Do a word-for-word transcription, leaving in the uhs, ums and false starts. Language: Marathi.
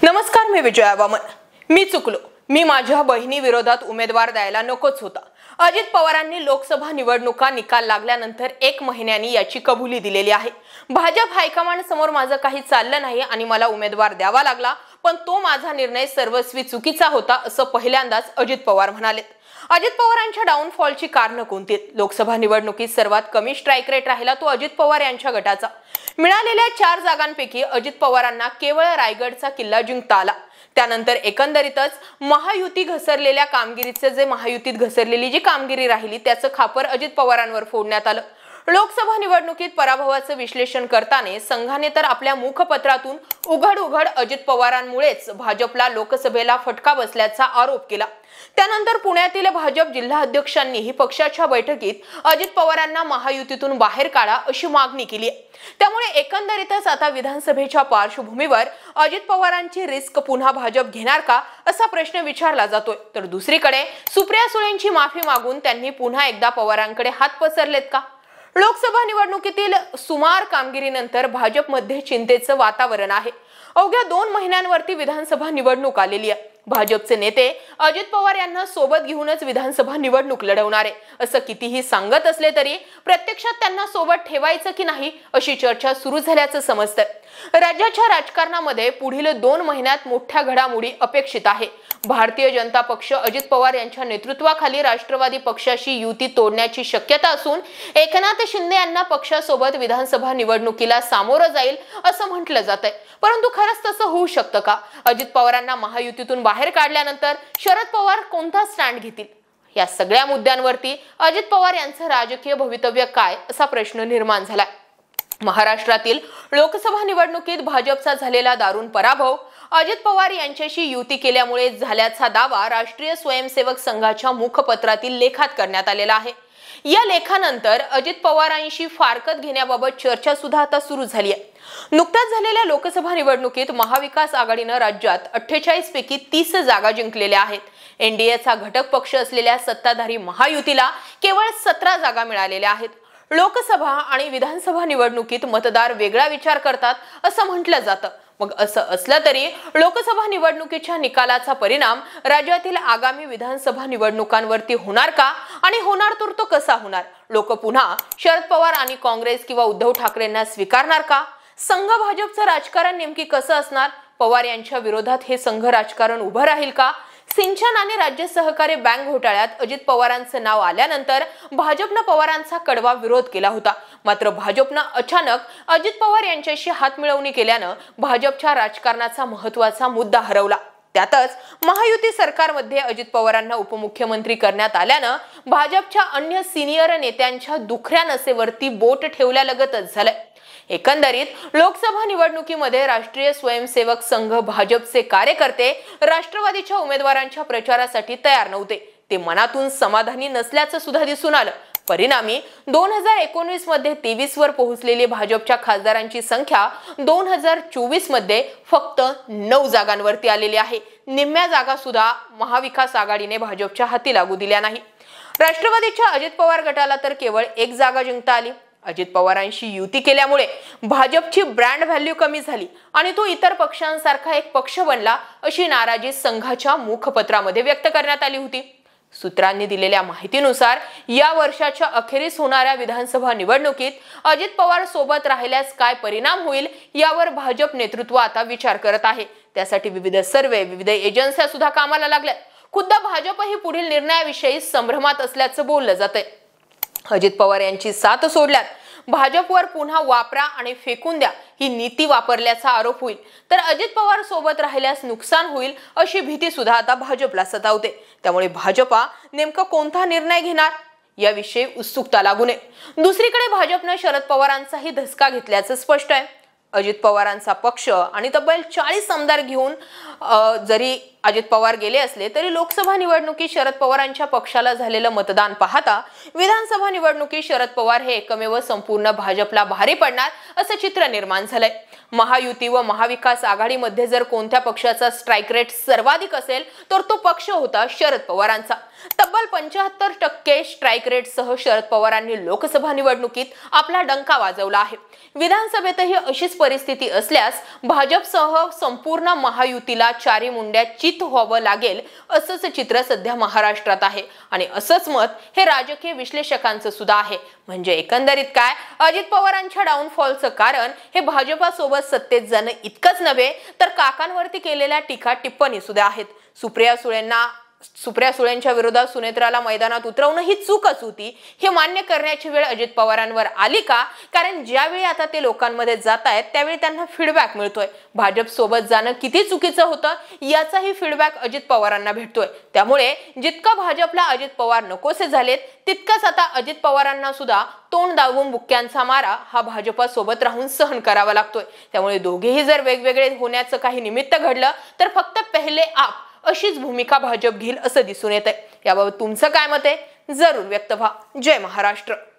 नमस्कार, मी विजया वामन। मी चुकलो, मी माझ्या बहिणी विरोधात उमेदवार द्यायला नकोच होता। अजित पवारांनी लोकसभा निवडणुका निकाल लागल्यानंतर एक महिन्यांनी याची कबुली दिलेली आहे। भाजप हायकमांड समोर माझं काही चाललं नाही आणि मला उमेदवार द्यावा लागला, पण तो माझा निर्णय सर्वस्वी चुकीचा होता असं पहिल्यांदाच अजित पवार म्हणाले। अजित पवारांच्या डाऊनफॉलची कारण कोणती? लोकसभा निवडणुकीत सर्वात कमी स्ट्राइक रेट राहिला तो अजित पवार यांच्या गटाचा। मिळालेल्या चार जागांपैकी अजित पवारांना केवळ रायगडचा किल्ला जिंकता आला। त्यानंतर एकंदरीतच महायुती घसरलेल्या कामगिरीचे जे महायुतीत घसरलेली जी कामगिरी राहिली त्याचं खापर अजित पवारांवर फोडण्यात आलं। लोकसभा निवडणुकीत पराभवाचं विश्लेषण करताना संघाने तर आपल्या मुखपत्रातून उघड उघड अजित पवारांमुळेच भाजपला लोकसभेला फटका बसल्याचा आरोप केला। त्यानंतर पुण्यातील भाजप जिल्हा अध्यक्षांनीही पक्षाच्या बैठकीत अजित पवारांना महायुतीतून बाहेर काढा अशी मागणी केली आहे। त्यामुळे एकंदरीतच आता विधानसभेच्या पार्श्वभूमीवर अजित पवारांची रिस्क पुन्हा भाजप घेणार का असा प्रश्न विचारला जातोय। तर दुसरीकडे सुप्रिया सुळेंची माफी मागून त्यांनी पुन्हा एकदा पवारांकडे हात पसरलेत का? लोकसभा निवडणुकीतील सुमार कामगिरीनंतर भाजपमध्ये चिंतेचं वातावरण आहे। अवघ्या दोन महिन्यांवरती विधानसभा निवडणूक आलेली आहे। भाजपचे नेते अजित पवार यांना सोबत घेऊनच विधानसभा निवडणूक लढवणार आहे असं कितीही सांगत असले तरी प्रत्यक्षात त्यांना सोबत ठेवायचं की नाही अशी चर्चा सुरू झाल्याचं समजतं। राज्याच्या राजकारणामध्ये पुढील दोन महिन्यात मोठ्या घडामोडी अपेक्षित आहे। भारतीय जनता पक्ष अजित पवार यांच्या नेतृत्वाखाली राष्ट्रवादी पक्षाशी युती तोडण्याची शक्यता असून एकनाथ शिंदे यांना पक्षासोबत विधानसभा निवडणुकीला सामोरं जाईल असं म्हटलं जातंय। परंतु खरंच तसं होऊ शकतं का? अजित पवारांना महायुतीतून बाहेर काढल्यानंतर शरद पवार कोणता स्टँड घेतील? या सगळ्या मुद्द्यांवरती अजित पवार यांचं राजकीय भवितव्य काय असा प्रश्न निर्माण झालाय। महाराष्ट्रातील लोकसभा निवडणुकीत भाजपचा झालेला दारुण पराभव अजित पवार यांच्याशी युती केल्यामुळे झाल्याचा दावा राष्ट्रीय स्वयंसेवक संघाच्या मुखपत्रातील लेखात करण्यात आलेला आहे। या लेखानंतर अजित पवारांशी फारकत घेण्याबाबत चर्चा सुद्धा आता सुरू झाली आहे। नुकत्याच झालेल्या लोकसभा निवडणुकीत महाविकास आघाडीने राज्यात अठ्ठेचाळीस पैकी तीस जागा जिंकलेल्या आहेत। एनडीएचा घटक पक्ष असलेल्या सत्ताधारी महायुतीला केवळ सतरा जागा मिळालेल्या आहेत। लोकसभा आणि विधानसभा निवडणुकीत मतदार वेगळा विचार करतात असं म्हटलं जातं। मग असं असलं तरी लोकसभा निवडणुकीच्या निकालाचा परिणाम राज्यातील आगामी विधानसभा निवडणुकांवरती होणार का? आणि होणार तर तो कसा होणार? लोक पुन्हा शरद पवार आणि काँग्रेस किंवा उद्धव ठाकरेंना स्वीकारणार का? संघ भाजपचं राजकारण नेमकी कसं असणार? पवार यांच्या विरोधात हे संघ राजकारण उभं राहील का? सिंचन आणि राज्य सहकारी बँक घोटाळ्यात अजित पवारांचं नाव आल्यानंतर भाजपनं पवारांचा कडवा विरोध केला होता। मात्र भाजपनं अचानक अजित पवार यांच्याशी हात मिळवणी केल्यानं भाजपच्या राजकारणाचा महत्त्वाचा मुद्दा हरवला। त्यातच महायुती सरकारमध्ये अजित पवारांना उपमुख्यमंत्री करण्यात आल्यानं भाजपच्या अन्य सिनियर नेत्यांच्या दुखऱ्या नसेवरती बोट ठेवल्यालगतच झालंय। एकंदरीत लोकसभा निवडणुकीमध्ये राष्ट्रीय स्वयंसेवक संघ भाजपचे कार्यकर्ते राष्ट्रवादीच्या उमेदवारांच्या प्रचारासाठी तयार नव्हते। ते मनातून समाधानी नसल्याचं सुद्धा दिसून आलं। परिणामी दोन हजार एकोणीस मध्ये तेवीस वर पोहोचलेली भाजपच्या खासदारांची संख्या दोन हजार चोवीस मध्ये फक्त नऊ जागांवरती आलेली आहे। निम्म्या जागा सुद्धा महाविकास आघाडीने भाजपच्या हाती लागू दिल्या नाही। राष्ट्रवादीच्या अजित पवार गटाला तर केवळ एक जागा जिंकता आली। अजित पवारांशी युती केल्यामुळे भाजपची ब्रँड व्हॅल्यू कमी झाली आणि तो इतर पक्षांसारखा एक पक्ष बनला अशी नाराजी संघाच्या मुखपत्रामध्ये व्यक्त करण्यात आली होती। सूत्रांनी दिलेल्या माहितीनुसार या वर्षाच्या अखेरीस होणाऱ्या विधानसभा निवडणुकीत अजित पवार सोबत राहिल्यास काय परिणाम होईल यावर भाजप नेतृत्व आता विचार करत आहे। त्यासाठी विविध सर्वे विविध एजन्स्या सुद्धा कामाला लागल्यात। खुद्द भाजपही पुढील निर्णयाविषयी संभ्रमात असल्याचं बोललं जातंय। अजित पवार यांची साथ सोडल्यात भाजपवर पुन्हा वापरा आणि फेकून द्या ही नीती वापरल्याचा आरोप होईल, तर अजित पवार सोबत राहिल्यास नुकसान होईल अशी भीती सुद्धा आता भाजपला सतावते। त्यामुळे भाजपा नेमका कोणता निर्णय घेणार याविषयी उत्सुकता लागू नये। दुसरीकडे भाजपने शरद पवारांचाही धसका घेतल्याचं स्पष्ट आहे। अजित पवारांचा पक्ष आणि तब्बल चाळीस आमदार घेऊन जरी अजित पवार गेले असले तरी लोकसभा निवडणुकीत शरद पवारांच्या पक्षाला झालेलं मतदान पाहता विधानसभा निवडणुकीत शरद पवार हे एकमेव संपूर्ण भाजपला भारी पडणार असं चित्र निर्माण झालंय। महायुती व महाविकास आघाडीमध्ये जर कोणत्या पक्षाचा स्ट्राईक रेट सर्वाधिक असेल तर तो पक्ष होता शरद पवारांचा। तब्बल पंच्याहत्तर टक्के स्ट्राईक रेट सह शरद पवारांनी लोकसभा निवडणुकीत आपला डंका वाजवला आहे। विधानसभेतही अशीच परिस्थिती असल्यास भाजपसह संपूर्ण महायुतीला चारी मुंड्या चित व्हावं लागेल असंच चित्र सध्या महाराष्ट्रात आहे आणि असंच मत हे राजकीय विश्लेषकांचं सुद्धा आहे। म्हणजे एकंदरीत काय, अजित पवारांच्या डाऊनफॉलचं कारण हे भाजपासोबत सत्तेत जाणं इतकंच नव्हे तर काकांवरती केलेल्या टीका टिप्पणी सुद्धा आहेत। सुप्रिया सुळेंना सुप्रिया सुळेंच्या विरोधात सुनेत्राला मैदानात उतरवणं ही चूकच होती हे मान्य करण्याची वेळ अजित पवारांवर आली का? कारण ज्यावेळी आता ते लोकांमध्ये जात आहेत त्यावेळी त्यांना फीडबॅक मिळतोय। भाजप सोबत जाणं किती चुकीचं होतं याचाही फीडबॅक अजित पवारांना भेटतोय। त्यामुळे जितका भाजपला अजित पवार नकोसे झालेत तितकाच आता अजित पवारांना सुद्धा तोंड दाबून बुक्क्यांचा मारा हा भाजपा सोबत राहून सहन करावा लागतोय। त्यामुळे दोघेही जर वेगवेगळे होण्याचं काही निमित्त घडलं तर फक्त पहिले आप अशीच भूमिका भाजप घेईल असं दिसून येत आहे। याबाबत तुमचं काय मत आहे जरूर व्यक्त व्हा। जय महाराष्ट्र।